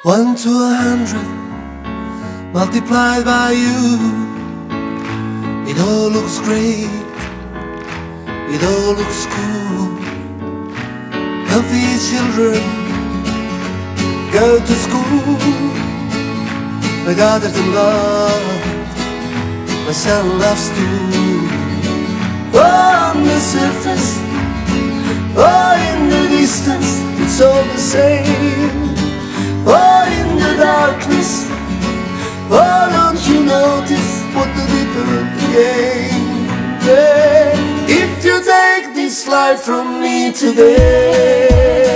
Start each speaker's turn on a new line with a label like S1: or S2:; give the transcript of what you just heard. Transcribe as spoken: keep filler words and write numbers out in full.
S1: One to a hundred multiplied by you. It all looks great, it all looks cool. Healthy children go to school. My daughter in love, my son loves too. Oh, on the surface, oh, in the distance, it's all the same. Oh, in the darkness, oh, don't you notice what the different game? Yeah. If you take this life from me today,